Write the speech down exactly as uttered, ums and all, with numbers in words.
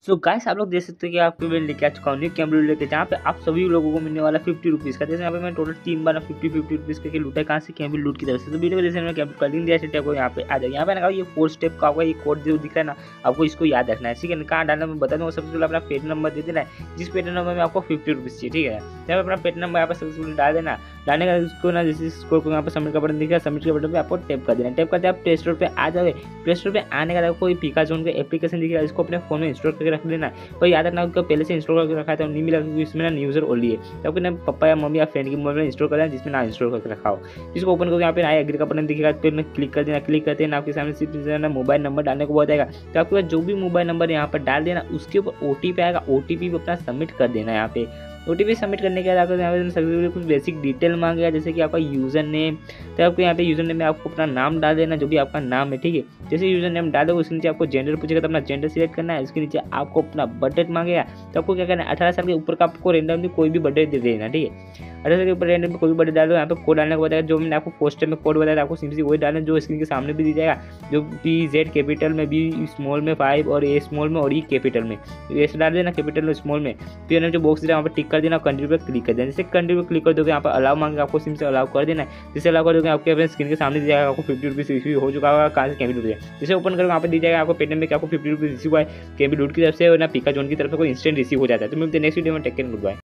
So guys आप लोग देख सकते हैं कि आपके लिए लेके आ चुका हूँ न्यू कैमरा लेके, जहाँ पे आप सभी लोगों को मिलने वाला फिफ्टी रुपीज़ का। जैसे यहाँ पे मैं टोटल तीन बार फिफ्टी फिफ्टी रुपीज़ के लूटा है, कहाँ से कैमरा लूट की तरफ से। तो वीडियो को जैसे मैं कैमरा कर दिया स्टेप को यहाँ पे आ जाएगा। यहाँ पे ना ये फोर स्टेप का आपका ये कोड जो दिख रहा है ना, आपको इसको याद रखना है, ठीक है। कहाँ डालना मैं बता दूँगा। सबसे पहले अपना पेड नंबर दे देना है, जिस पेड नंबर में आपको फिफ्टी रुपीज़ चाहिए, ठीक है। यहाँ पे अपना पेड नंबर यहाँ पर सबसे पहले डाल देना। डालने का उसको ना जैसे स्कोर को यहाँ पर सबमिट का बटन दिख रहा है, सबमिट के बटन पे आपको टैप कर देना। टैप करते आप प्ले स्टोर पे आ जाओगे। प्ले स्टोर पे आने का कोई पिकाचोन का एप्लीकेशन दिख रहा है, इसको अपने फोन में इंस्टॉल करके रख लेना है। पर याद रखना उसको पहले से इंस्टॉल करके रखा है तो नहीं मिला, क्योंकि इसमें ना यूजर ओनली है। तो अपने पापा या मम्मी या फ्रेंड की मोबाइल में इंस्टॉल कर देना, जिसमें ना इंस्टॉल करके रखा हो। इसको ओपन करके यहाँ पे आई एग्री का बटन दिखेगा, फिर क्लिक कर देना। क्लिक करते हैं आपके सामने सिर्फ मोबाइल नंबर डालने को बताएगा। तो आपके पास जो भी मोबाइल नंबर यहाँ पर डाल देना, उसके ऊपर ओटीपी आएगा, ओटीपी अपना सबमिट कर देना। यहाँ पे ओटीपी सबमिट करने के बाद आपको यहाँ पे सबसे कुछ बेसिक डिटेल मांगेगा, जैसे कि आपका यूज़र नेम। तो आपको यहाँ पे यूज़र नेम में आपको अपना नाम डाल देना, जो भी आपका नाम है, ठीक है। जैसे यूज़र नेम डालोगे उसके नीचे आपको जेंडर पूछेगा, तो अपना जेंडर सिलेक्ट करना है। इसके नीचे आपको अपना बर्थडे मांगेगा, तो आपको क्या करना है, अठारह साल के ऊपर का आपको रेंडमली कोई भी बर्थडे दे देना, ठीक है। अठारह साल के ऊपर रेंडमली कोई भी बर्थडे डालो। यहाँ पे कोड डालने को बताएगा, जो मैंने आपको पोस्टर में कोड बताया आपको सिंपली वही डालना, जो स्क्रीन के सामने भी दी जाएगा। जो पी जेड कैपिटल में, बी स्मॉल में, फाइव और ए स्मॉल में और ई कैपिटल में। ऐसे डाल देना कैपिटल में, स्मॉल में। फिर जो बॉक्स दिया वहाँ पर टिक कर देना, कंटिन्यू पर क्लिक कर देना। जैसे कंटिन्यू पर क्लिक कर दोगे, यहाँ पर अलाउ मांगेगा, आपको सिम से अलाउ कर देना है। जैसे अलाउ कर दोगे आपके अपने स्क्रीन के सामने दी जाएगा, आपको फिफ्टी रुपीज़ रिसीव हो चुका होगा, कहाँ से कैमरी रुपये। जैसे ओपन करोगे, वहाँ पर दी जाएगा आपको पेटीएम में आपको फिफ्टी रुपीज़ रिसीव हुआ है कैमरी लूट की तरफ से, और ना पिका जोन की तरफ से कोई इंस्टेंट रिसीव हो जाता है। तो मिलते हैं नेक्स्ट वीडियो में। Take care, good bye.